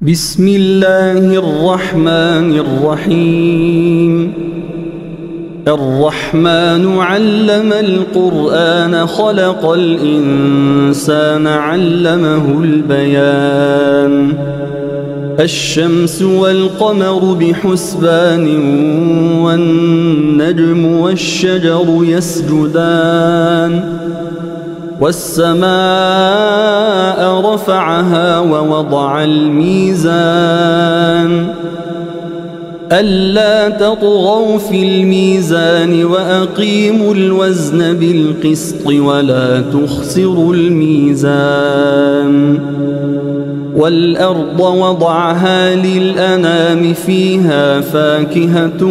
بسم الله الرحمن الرحيم. الرحمن علم القرآن خلق الإنسان علمه البيان. الشمس والقمر بحسبان والنجم والشجر يسجدان والسماء رفعها ووضع الميزان ألا تطغوا في الميزان وأقيموا الوزن بالقسط ولا تخسروا الميزان. والأرض وضعها للأنام فيها فاكهة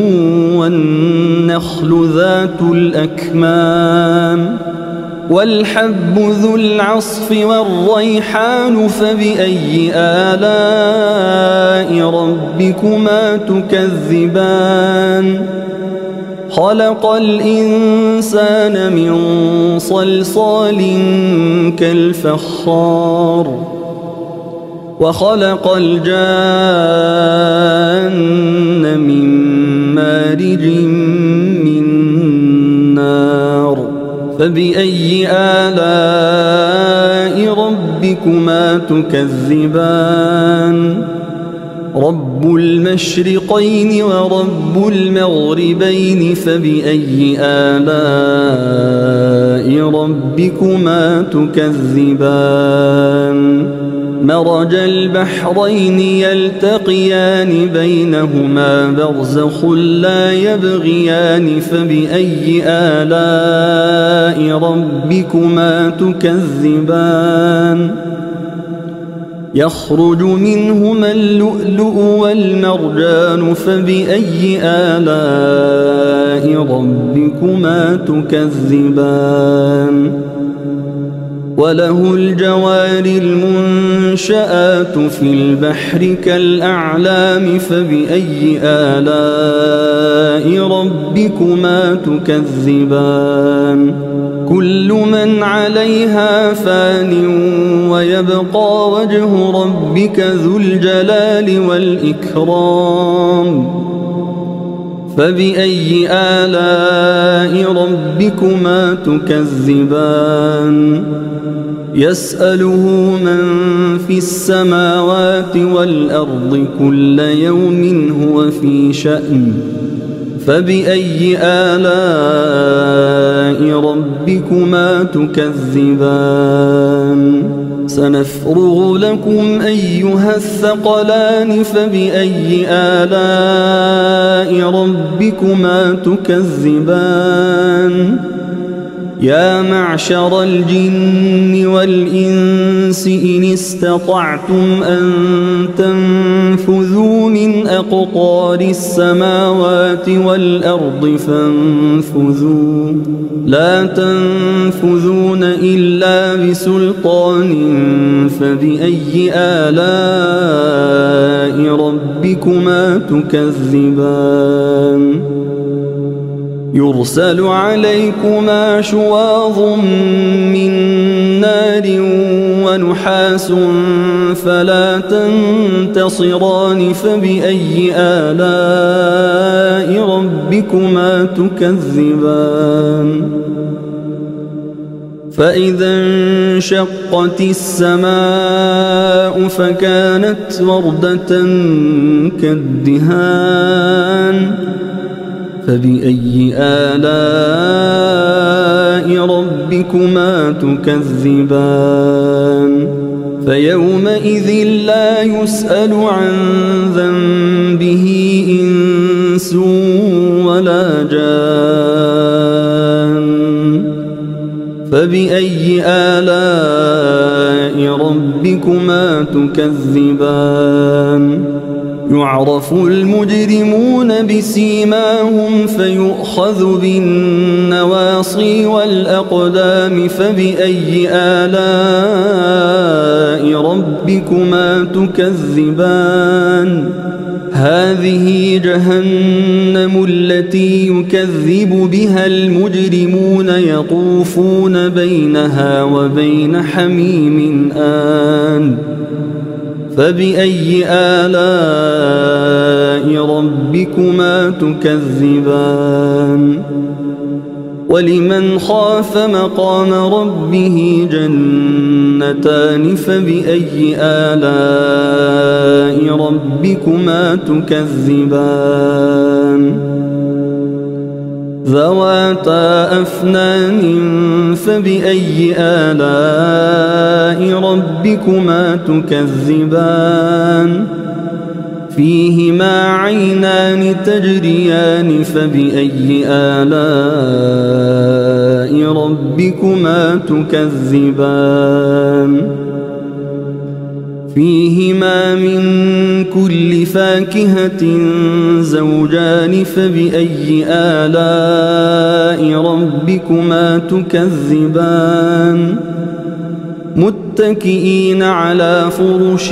والنخل ذات الأكمام والحب ذو العصف والريحان فبأي آلاء ربكما تكذبان. خلق الإنسان من صلصال كالفخار وخلق الجان من مارج من نار فبأي آلاء ربكما تكذبان. رب المشرقين ورب المغربين فبأي آلاء ربكما تكذبان. مرج البحرين يلتقيان بينهما برزخ لا يبغيان فبأي آلاء ربكما تكذبان. يخرج منهما اللؤلؤ والمرجان فبأي آلاء ربكما تكذبان. وله الجوار المنشآت في البحر كالأعلام فبأي آلاء ربكما تكذبان. كل من عليها فان ويبقى وجه ربك ذو الجلال والإكرام فبأي آلاء ربكما تكذبان. يسأله من في السماوات والأرض كل يوم هو في شأن فبأي آلاء ربكما تكذبان. سنفرغ لكم أيها الثقلان فبأي آلاء ربكما تكذبان. يا معشر الجن والإنس إن استطعتم أن تنفذوا من أقطار السماوات والأرض فانفذوا لا تنفذون إلا بسلطان فبأي آلاء ربكما تكذبان. يرسل عليكما شواظ من نار ونحاس فلا تنتصران فبأي آلاء ربكما تكذبان. فإذا انشقت السماء فكانت وردة كالدهان فبأي آلاء ربكما تكذبان. فيومئذ لا يسأل عن ذنبه إنس ولا جان فبأي آلاء ربكما تكذبان. يعرف المجرمون بسيماهم فيؤخذ بالنواصي والأقدام فبأي آلاء ربكما تكذبان. هذه جهنم التي يكذب بها المجرمون يطوفون بينها وبين حميم آن فبأي آلاء ربكما تكذبان ولمن خاف مقام ربه جنتان فبأي آلاء ربكما تكذبان ذواتا أفنان فبأي آلاء ربكما تكذبان فيهما عينان تجريان فبأي آلاء ربكما تكذبان فيهما من كل فاكهة زوجان فبأي آلاء ربكما تكذبان متكئين على فرش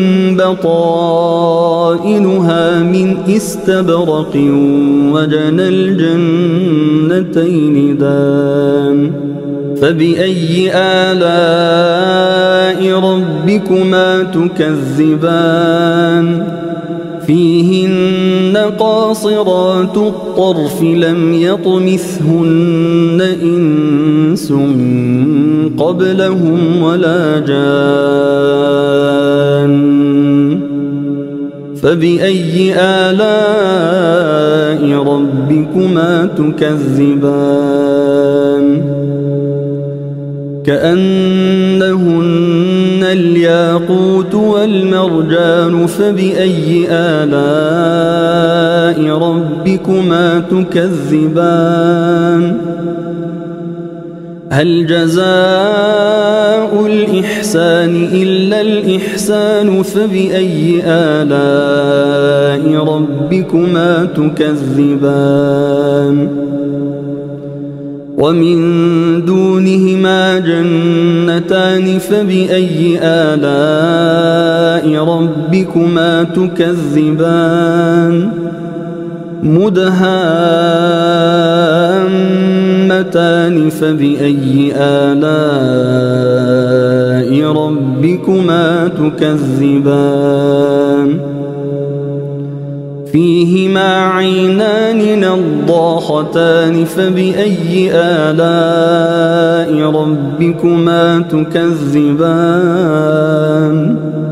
بطائنها من استبرق وجنى الجنتين دان فبأي آلاء ربكما تكذبان فيهن قاصرات الطرف لم يطمثهن إنس قبلهم ولا جان فبأي آلاء ربكما تكذبان كأنهن الياقوت والمرجان فبأي آلاء ربكما تكذبان هل جزاء الإحسان إلا الإحسان فبأي آلاء ربكما تكذبان ومن دونهما جنتان فبأي آلاء ربكما تكذبان مدهامتان فبأي آلاء ربكما تكذبان فيهما عينان نضاختان فبأي آلاء ربكما تكذبان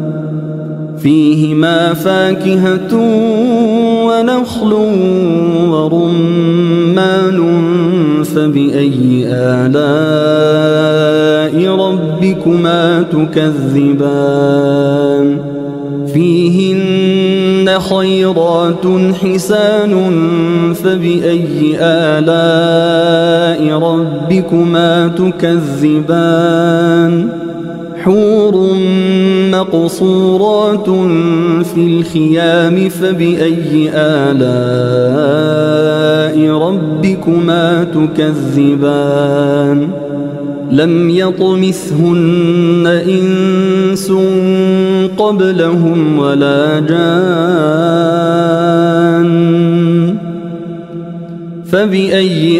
فيهما فاكهة ونخل ورمان فبأي آلاء ربكما تكذبان فيهن خيرات حسان فبأي آلاء ربكما تكذبان حور مقصورات في الخيام فبأي آلاء ربكما تكذبان لم يطمثهن إنس قبلهم ولا جان فبأي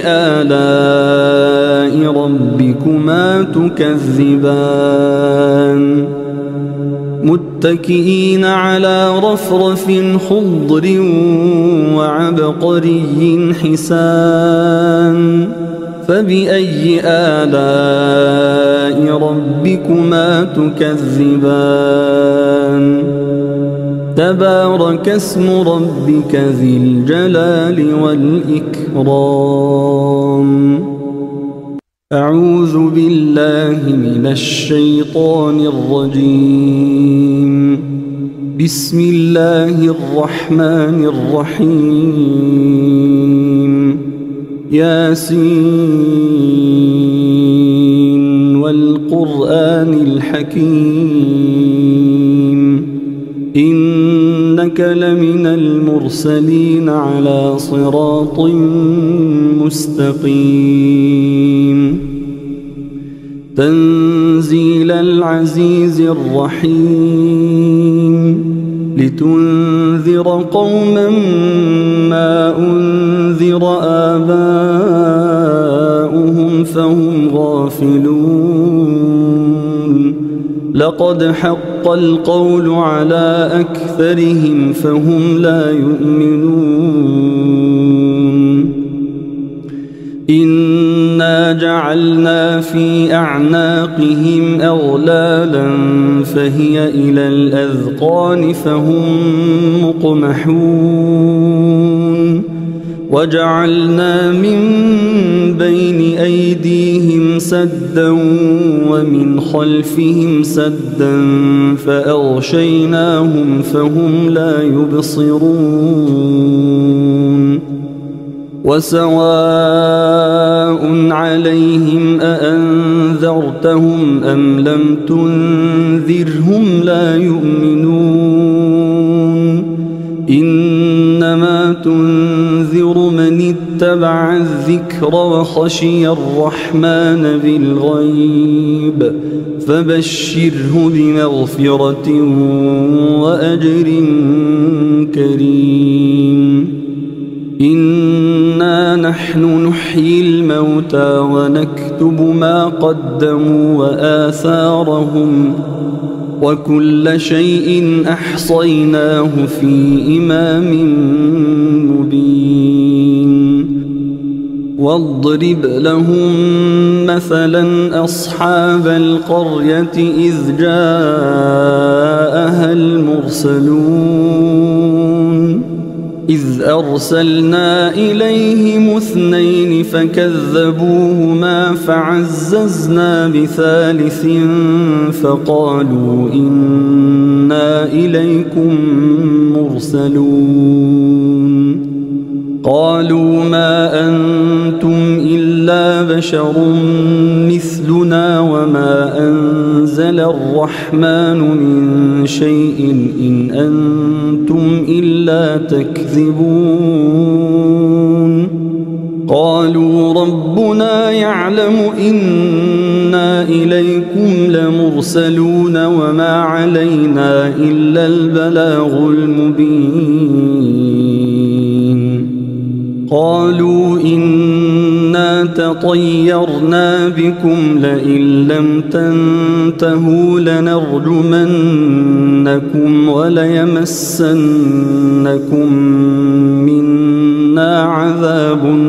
آلاء ربكما تكذبان متكئين على رفرف خضر وعبقري حسان فبأي آلاء ربكما تكذبان تبارك اسم ربك ذي الجلال والإكرام أعوذ بالله من الشيطان الرجيم بسم الله الرحمن الرحيم ياسين والقرآن الحكيم إنك لمن المرسلين على صراط مستقيم تنزيل العزيز الرحيم لتنذر قوما ما أنذر آباؤهم فهم غافلون لقد حق القول على أكثرهم فهم لا يؤمنون إنا جعلنا في أعناقهم أغلالا فهي إلى الأذقان فهم مقمحون وجعلنا من بين أيديهم سدا ومن خلفهم سدا فأغشيناهم فهم لا يبصرون وسواء عليهم أأنذرتهم أم لم تنذرهم لا يؤمنون إنما تنذر من اتبع الذكر وخشي الرحمن بالغيب فبشره بمغفرة وأجر كريم إنا نحن نحيي الموتى ونكتب ما قدموا وآثارهم وكل شيء أحصيناه في إمام مبين واضرب لهم مثلا أصحاب القرية إذ جاءها المرسلون إذ أرسلنا إليهم 2 فكذبوهما فعززنا ب3 فقالوا إنا إليكم مرسلون قالوا ما أنتم إلا بشر مثلنا وما أنزل الرحمن من شيء إن أنتم إلا تكذبون قالوا ربنا يعلم إنا إليكم لمرسلون وما علينا إلا البلاغ المبين قالوا إنا تطيرنا بكم لئن لم تنتهوا لنرجمنكم وليمسنكم منا عذاب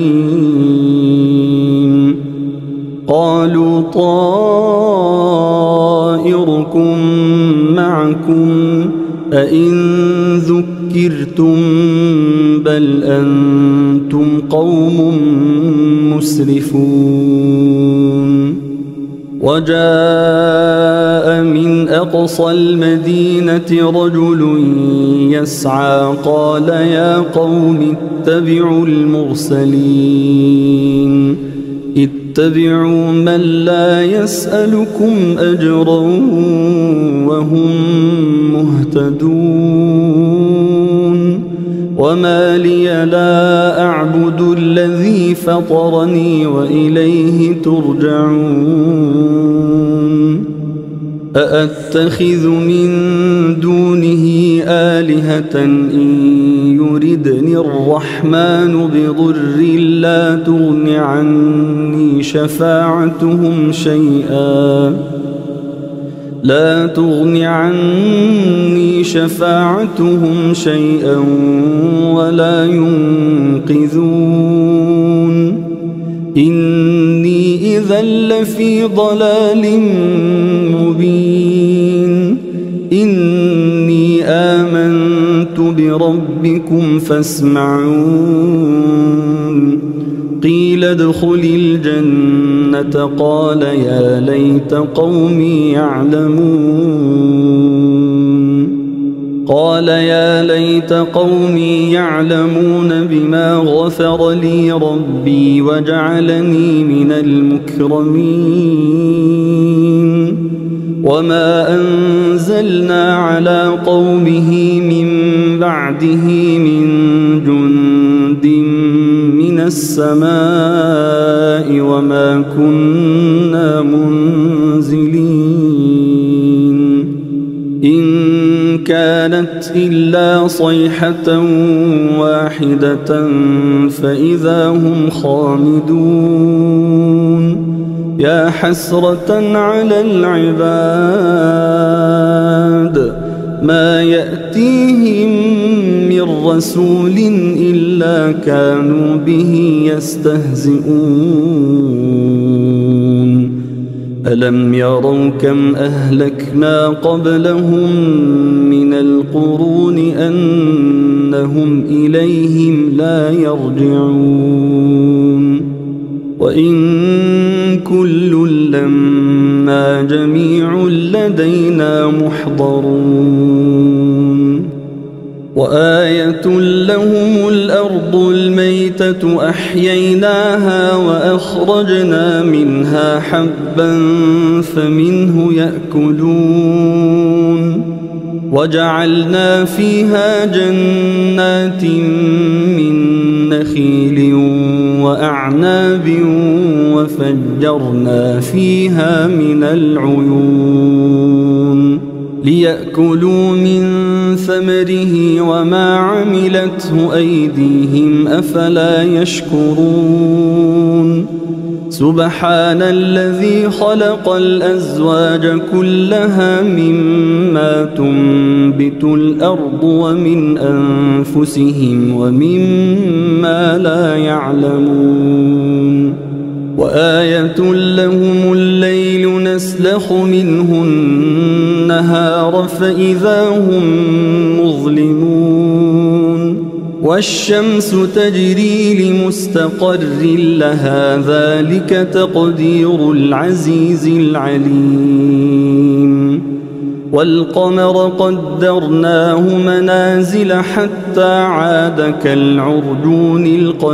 أليم قالوا طائركم معكم أئن ذكرتم بل أنتم قوم مسرفون وجاء من أقصى المدينة رجل يسعى قال يا قوم اتبعوا المرسلين اتبعوا من لا يسألكم أجرا وهم مهتدون وما لي لا أعبد الذي فطرني وإليه ترجعون أأتخذ من دونه آلهة إن يردني الرحمن بضر لا تغن عني شفاعتهم شيئا ولا ينقذون إني إذا لفي ضلال مبين إني آمنت بربكم فاسمعون قيل ادخل الجنة قال يا ليت قومي يعلمون بما غفر لي ربي وجعلني من المكرمين وما أنزلنا على قومه من بعده من جند من السماء وما كنا منزلين إن كانت إلا صيحة واحدة فإذا هم خامدون يا حسرة على العباد ما يأتيهم من رسول إلا كانوا به يستهزئون ألم يروا كم أهلكنا قبلهم من القرون أنهم إليهم لا يرجعون وإن كل لما جميع لدينا محضرون وآية لهم الأرض الميتة أحييناها وأخرجنا منها حبا فمنه يأكلون وجعلنا فيها جنات من نخيل وأعناب وفجرنا فيها من العيون ليأكلوا من ثمره وما عملته أيديهم أفلا يشكرون سبحان الذي خلق الأزواج كلها مما تنبت الأرض ومن أنفسهم ومما لا يعلمون وآية لهم الليل نسلخ منه النهار فإذا هم مظلمون والشمس تجري لمستقر لها ذلك تقدير العزيز العليم والقمر قدرناه منازل حتى عاد كالعرجون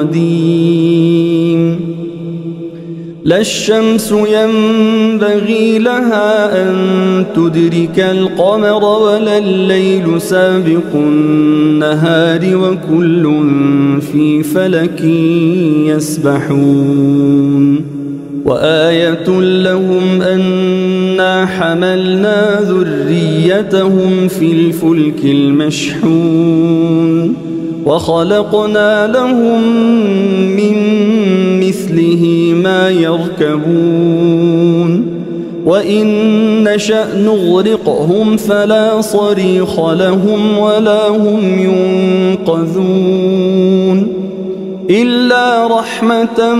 القديم لا الشمس ينبغي لها أن تدرك القمر ولا الليل سابق النهار وكل في فلك يسبحون وآية لهم أنا حملنا ذريتهم في الفلك المشحون وخلقنا لهم من مثله ما يركبون وإن نشأ نغرقهم فلا صريخ لهم ولا هم ينقذون إلا رحمة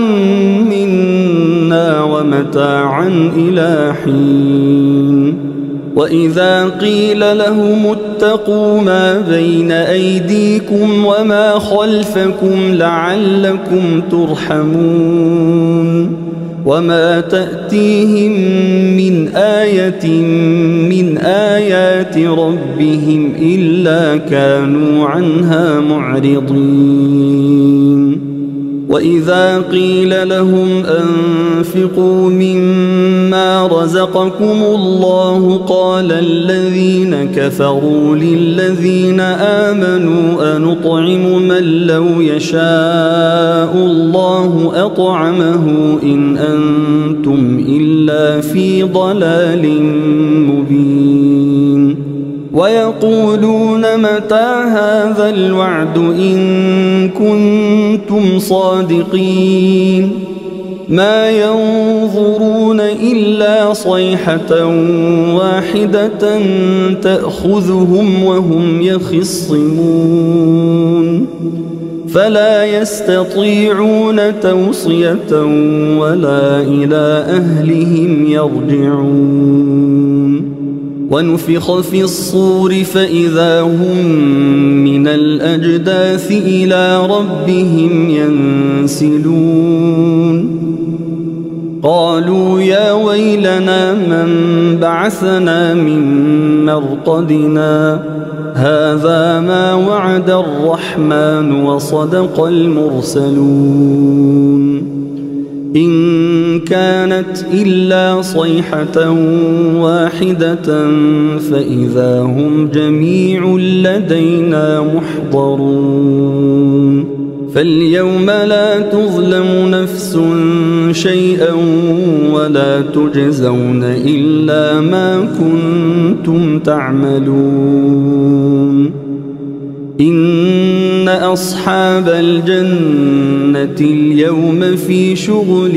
منا ومتاعا إلى حين وإذا قيل لهم اتقوا ما بين أيديكم وما خلفكم لعلكم ترحمون وما تأتيهم من آية من آيات ربهم إلا كانوا عنها معرضين وإذا قيل لهم أنفقوا مما رزقكم الله قال الذين كفروا للذين آمنوا أنطعم من لو يشاء الله أطعمه إن أنتم إلا في ضلال مبين ويقولون متى هذا الوعد إن كنتم صادقين ما ينظرون إلا صيحة واحدة تأخذهم وهم يخصمون فلا يستطيعون توصية ولا إلى أهلهم يرجعون ونفخ في الصور فإذا هم من الأجداث إلى ربهم ينسلون قالوا يا ويلنا من بعثنا من مرقدنا هذا ما وعد الرحمن وصدق المرسلون إن كانت إلا صيحة واحدة فإذا هم جميع لدينا محضرون فاليوم لا تظلم نفس شيئا ولا تجزون إلا ما كنتم تعملون إن أصحاب الجنة اليوم في شغل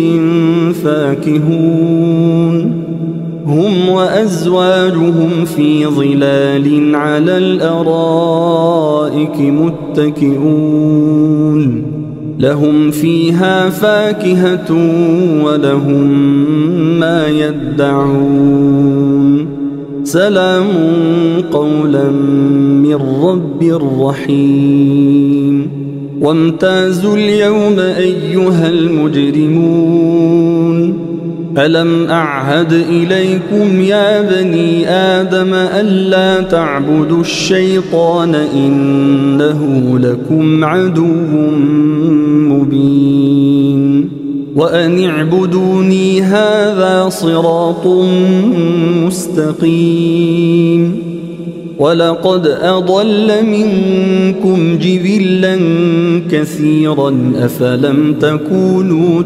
فاكهون هم وأزواجهم في ظلال على الأرائك متكئون لهم فيها فاكهة ولهم ما يدعون سلام قولا من رب رحيم وامتازوا اليوم أيها المجرمون ألم أعهد إليكم يا بني آدم ألا تعبدوا الشيطان إنه لكم عدو مبين وأن اعبدوني هذا صراط مستقيم ولقد أضل منكم جبلا كثيرا أفلم تكونوا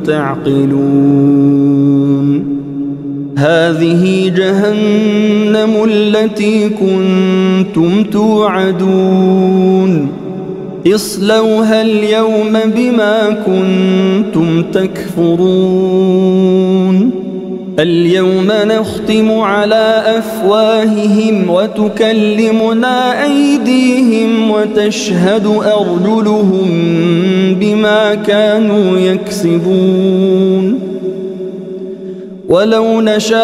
تعقلون هذه جهنم التي كنتم توعدون اصلوها اليوم بما كنتم تكفرون اليوم نختم على أفواههم وتكلمنا أيديهم وتشهد أرجلهم بما كانوا يكسبون ولو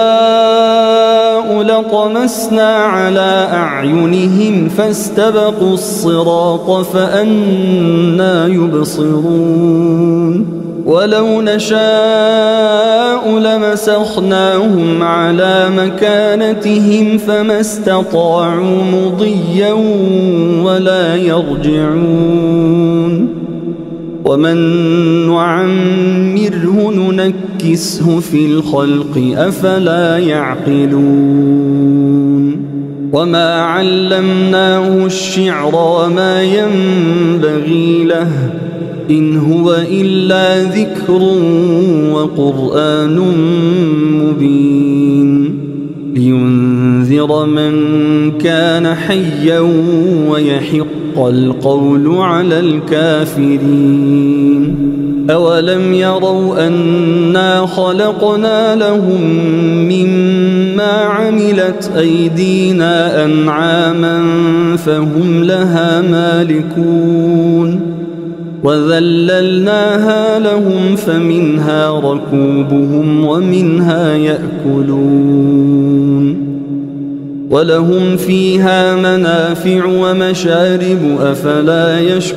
نشاء لطمسنا على أعينهم فاستبقوا الصراط فأنى يبصرون ولو نشاء لمسخناهم على مكانتهم فما استطاعوا مضيا ولا يرجعون ومن نعمره ننكسه في الخلق أفلا يعقلون وما علمناه الشعر وما ينبغي له إن هو إلا ذكر وقرآن مبين لينذر من كان حيا ويحق القول على الكافرين أولم يروا أنا خلقنا لهم مما عملت أيدينا أنعاما فهم لها مالكون وذللناها لهم فمنها ركوبهم ومنها يأكلون ولهم فيها منافع ومشارب أفلا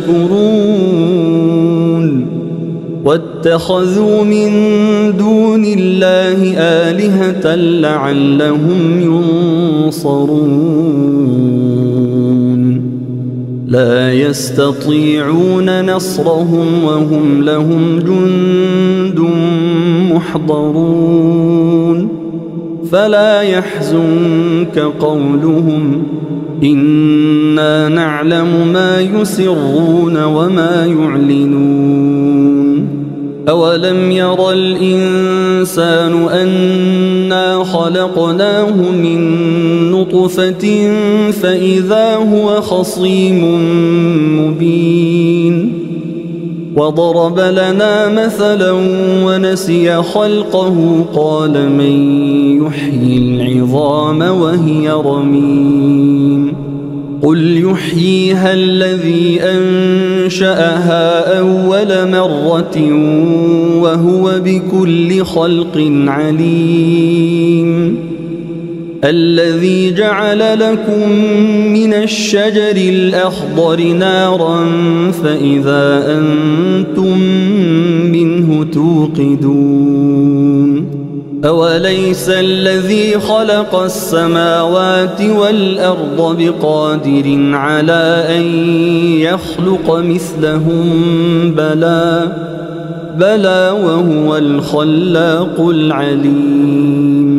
يشكرون واتخذوا من دون الله آلهة لعلهم ينصرون لا يستطيعون نصرهم وهم لهم جند محضرون فلا يحزنك قولهم إنا نعلم ما يسرون وما يعلنون أولم ير الإنسان أنا خلقناه من نطفة فإذا هو خصيم مبين وضرب لنا مثلا ونسي خلقه قال من يحيي العظام وهي رميم قل يحييها الذي أنشأها أول مرة وهو بكل خلق عليم الذي جعل لكم من الشجر الأخضر نارا فإذا أنتم منه توقدون أوليس الذي خلق السماوات والأرض بقادر على أن يخلق مثلهم بلى وهو الخلاق العليم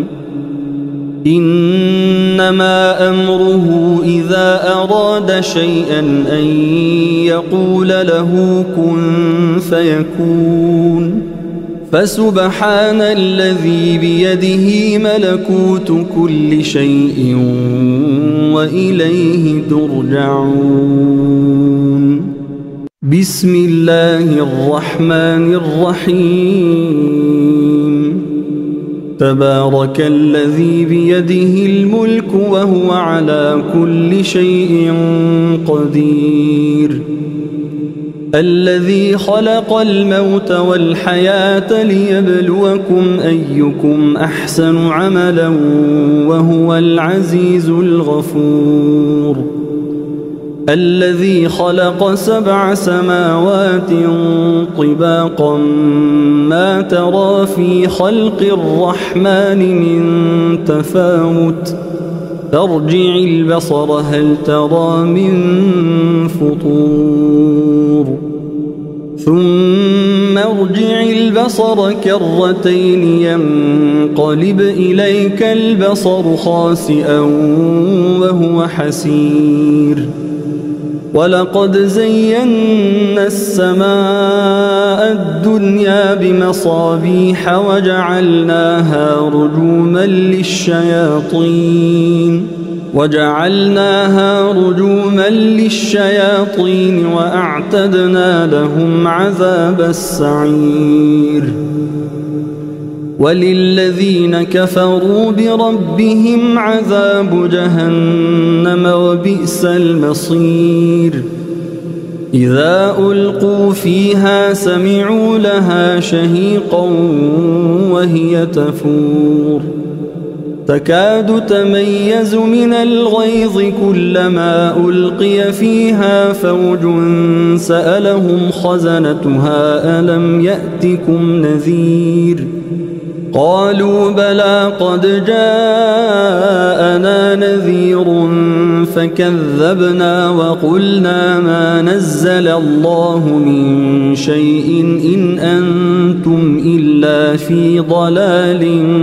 إنما أمره إذا أراد شيئا أن يقول له كن فيكون فسبحان الذي بيده ملكوت كل شيء وإليه ترجعون بسم الله الرحمن الرحيم تبارك الذي بيده الملك وهو على كل شيء قدير الذي خلق الموت والحياة ليبلوكم أيكم أحسن عملا وهو العزيز الغفور الذي خلق 7 سماوات طباقا ما ترى في خلق الرحمن من تفاوت فارجع البصر هل ترى من فطور ثم ارجع البصر كرتين ينقلب إليك البصر خاسئا وهو حسير ولقد زينا السماء الدنيا بمصابيح وجعلناها رجوما للشياطين وأعتدنا لهم عذاب السعير وللذين كفروا بربهم عذاب جهنم وبئس المصير إذا ألقوا فيها سمعوا لها شهيقا وهي تفور تكاد تميز من الغيظ كلما ألقي فيها فوج سألهم خزنتها ألم يأتكم نذير قالوا بلى قد جاءنا نذير فكذبنا وقلنا ما نزل الله من شيء إن أنتم إلا في ضلال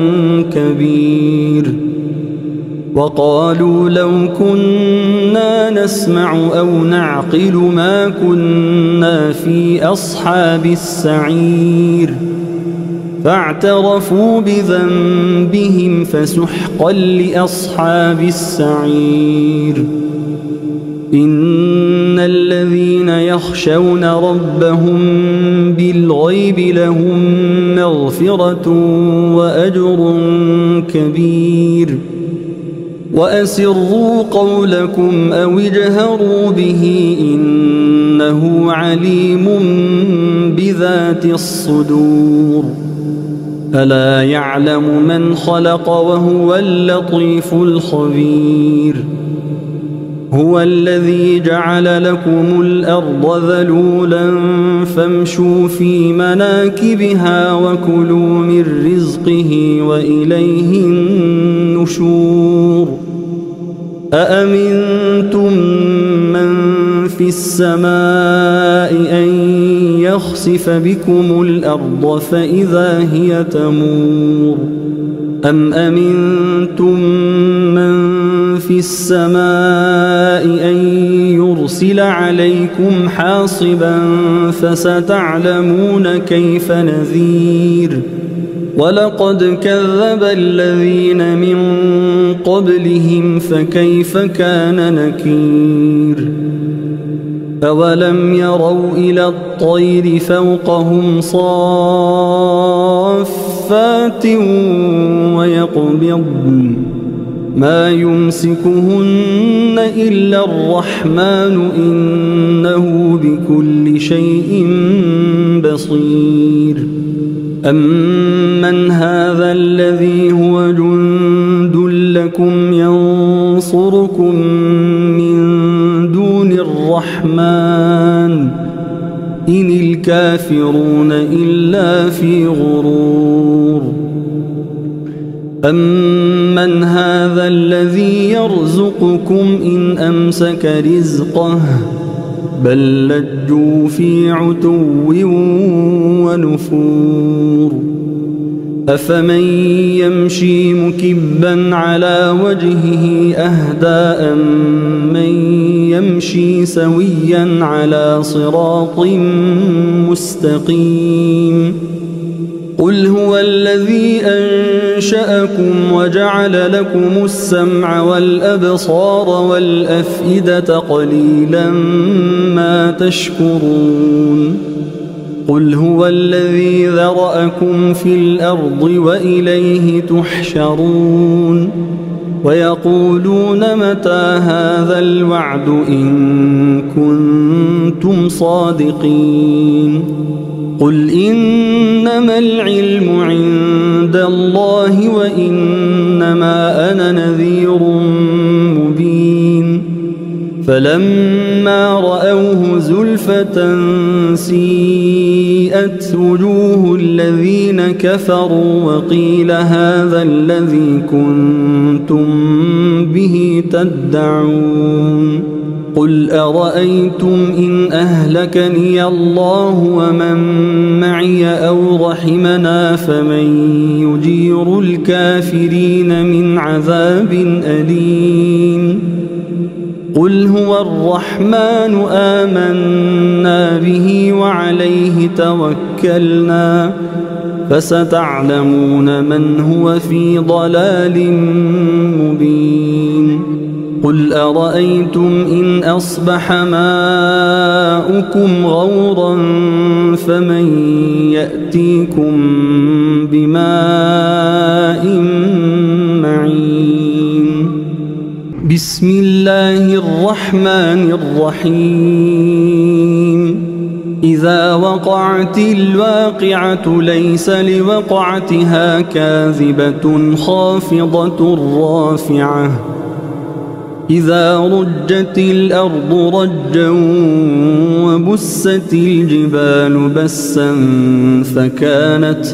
كبير وقالوا لو كنا نسمع أو نعقل ما كنا في أصحاب السعير فاعترفوا بذنبهم فسحقا لأصحاب السعير إن الذين يخشون ربهم بالغيب لهم مغفرة وأجر كبير وأسروا قولكم أو اجهروا به إنه عليم بذات الصدور ألا يعلم من خلق وهو اللطيف الخبير هو الذي جعل لكم الأرض ذلولا فامشوا في مناكبها وكلوا من رزقه وإليه النشور أأمنتم من في السماء أن يخسف بكم الأرض فإذا هي تمور أم أمنتم من في السماء أن يرسل عليكم حاصبا فستعلمون كيف نذير ولقد كذب الذين من قبلهم فكيف كان نكير أولم يروا إلى الطير فوقهم صافات ويقبضن ما يمسكهن إلا الرحمن إنه بكل شيء بصير أمن هذا الذي هو جند لكم ينصركم من دون الرحمن إن الكافرون إلا في غرور أمن هذا الذي يرزقكم إن أمسك رزقه بل لجوا في عتو ونفور أفمن يمشي مكبا على وجهه أهدى أمن يمشي سويا على صراط مستقيم قل هو الذي أنشأكم وجعل لكم السمع والأبصار والأفئدة قليلا ما تشكرون قل هو الذي ذرأكم في الأرض وإليه تحشرون ويقولون متى هذا الوعد إن كنتم صادقين قل إنما العلم عند الله وإنما أنا نذير مبين فلما رأوه زلفة سيئت وجوه الذين كفروا وقيل هذا الذي كنتم به تدعون قل أرأيتم إن أهلكني الله ومن معي أو رحمنا فمن يجير الكافرين من عذاب أليم قل هو الرحمن آمنا به وعليه توكلنا فستعلمون من هو في ضلال مبين قل أرأيتم إن أصبح ماؤكم غورا فمن يأتيكم بماء معين بسم الله الرحمن الرحيم إذا وقعت الواقعة ليس لوقعتها كاذبة خافضة رافعة إذا رجت الأرض رجا وبست الجبال بسا فكانت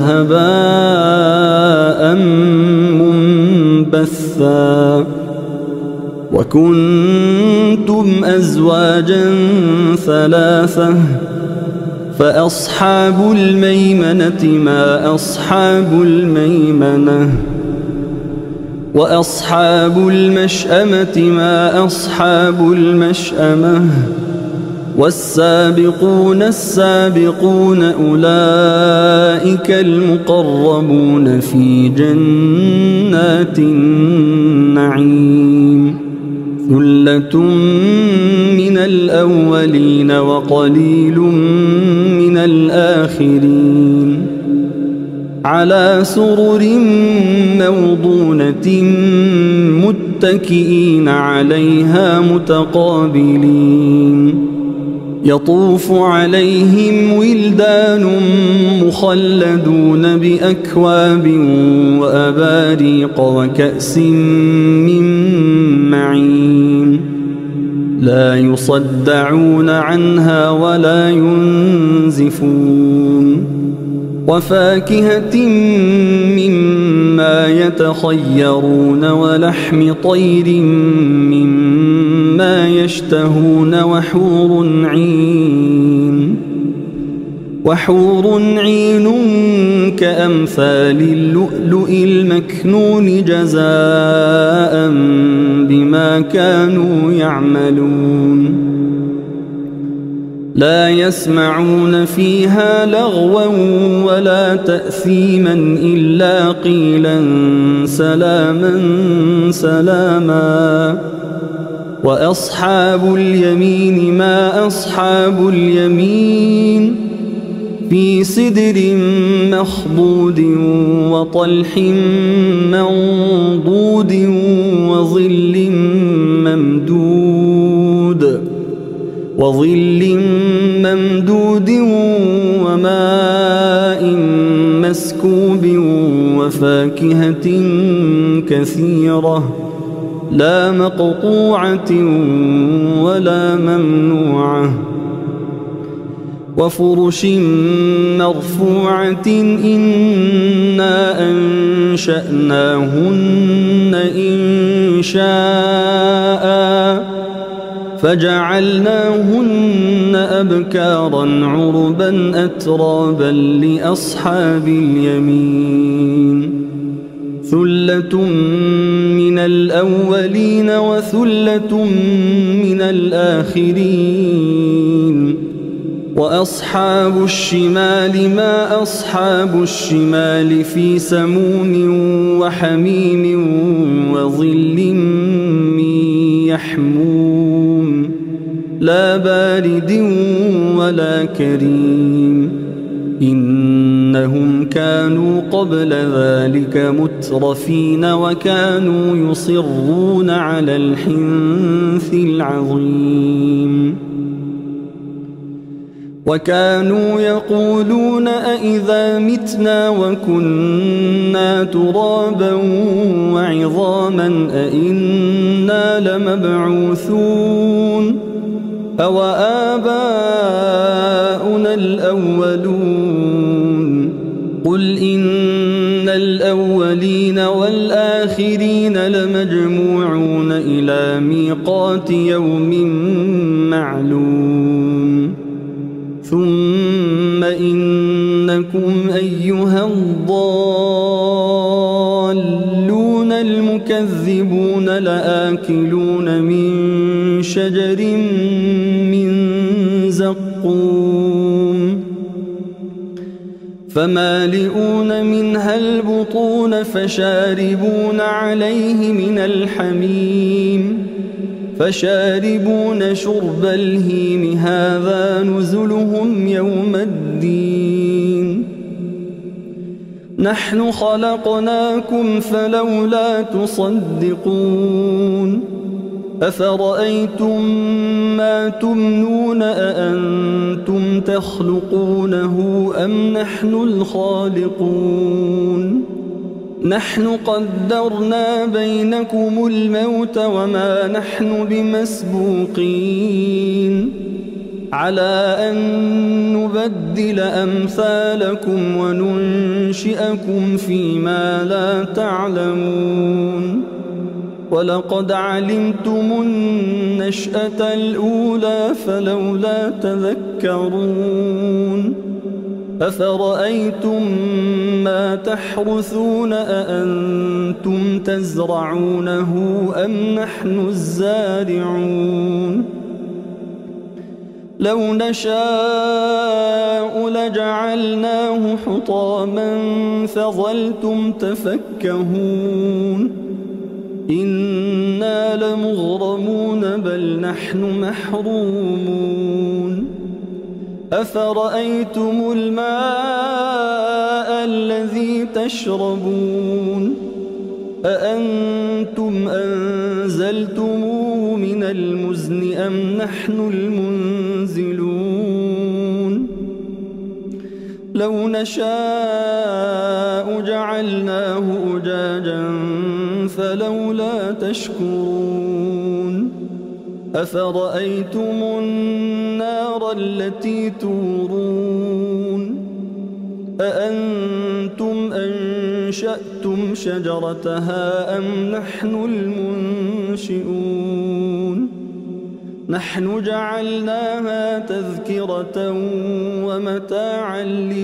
هباء منبثا وكنتم أزواجا ثلاثة فأصحاب الميمنة ما أصحاب الميمنة وأصحاب المشأمة ما أصحاب المشأمة والسابقون السابقون أولئك المقربون في جنات النعيم ثلة من الأولين وقليل من الآخرين على سرر موضونة متكئين عليها متقابلين يطوف عليهم ولدان مخلدون بأكواب وأباريق وكأس من معين لا يصدعون عنها ولا ينزفون وفاكهة مما يتخيرون ولحم طير مما يشتهون وحور عين كأمثال اللؤلؤ المكنون جزاء بما كانوا يعملون لا يسمعون فيها لغوا ولا تأثيما إلا قيلا سلاما سلاما وأصحاب اليمين ما أصحاب اليمين في سدر مخضود وطلح منضود وظل ممدود وماء مسكوب وفاكهة كثيرة لا مقطوعة ولا ممنوعة وفرش مرفوعة إنا أنشأناهن إنشاء فجعلناهن أبكارا عربا أترابا لأصحاب اليمين ثلة من الأولين وثلة من الآخرين وأصحاب الشمال ما أصحاب الشمال في سموم وحميم وظل من يحموم لا بارد ولا كريم إنهم كانوا قبل ذلك مترفين وكانوا يصرون على الحنث العظيم وكانوا يقولون أئذا متنا وكنا ترابا وعظاما أئنا لمبعوثون أو آباؤنا الأولون قل إن الأولين والآخرين لمجموعون إلى ميقات يوم معلوم ثم إنكم أيها الضالون المكذبون لآكلون من شجر من زقوم فمالئون منها البطون فشاربون عليه من الحميم فشاربون شرب الهيم هذا نزلهم يوم الدين نحن خلقناكم فلولا تصدقون أفرأيتم ما تمنون أأنتم تخلقونه أم نحن الخالقون نحن قدرنا بينكم الموت وما نحن بمسبوقين على أن نبدل أمثالكم وننشئكم فيما لا تعلمون ولقد علمتم النشأة الأولى فلولا تذكرون أفرأيتم ما تحرثون أأنتم تزرعونه أم نحن الزارعون لو نشاء لجعلناه حطاما فظلتم تفكهون إنا لمغرمون بل نحن محرومون أفرأيتم الماء الذي تشربون أأنتم أنزلتموه من المزن أم نحن المنزلون لو نشاء جعلناه أجاجا فلولا تشكرون أفرأيتم النار التي تورون أأنتم أنشأتم شجرتها أم نحن المنشئون نحن جعلناها تذكرة ومتاعا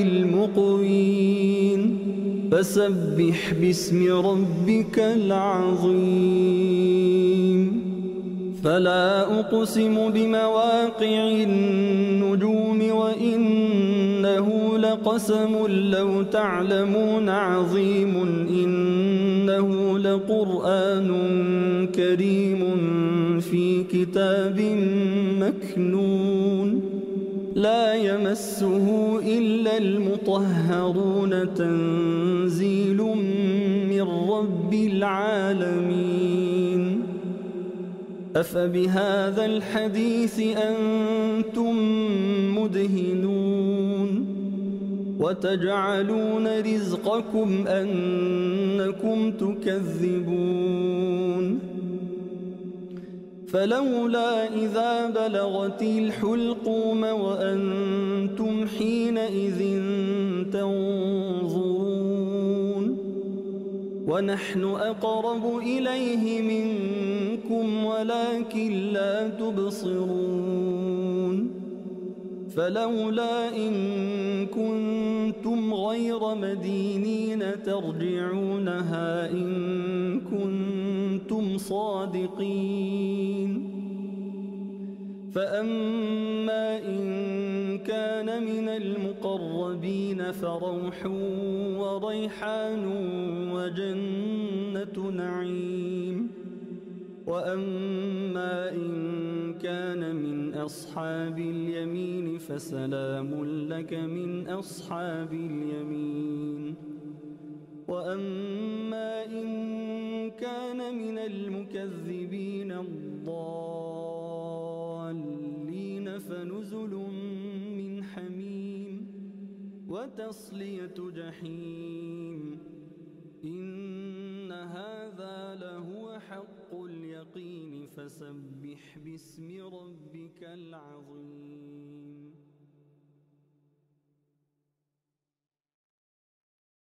للمقوين فسبح باسم ربك العظيم فلا أقسم بمواقع النجوم وإنه لقسم لو تعلمون عظيم إنه لقرآن كريم في كتاب مكنون لا يمسه إلا المطهرون تنزيل من رب العالمين أفبهذا الحديث أنتم مدهنون وتجعلون رزقكم أنكم تكذبون فلولا إذا بلغت الحلقوم وأنتم حينئذ تنظرون ونحن أقرب إليه منكم ولكن لا تبصرون فلولا إن كنتم غير مدينين ترجعونها إن كنتم صادقين فأما إن كان من المقربين فروح وريحان وجنة نعيم. وأما إن كان من أصحاب اليمين فسلام لك من أصحاب اليمين. وأما إن كان من المكذبين الضالين فنزل من حميم وتصلية جحيم. إن هذا لهو حق اليقين فسبح باسم ربك العظيم.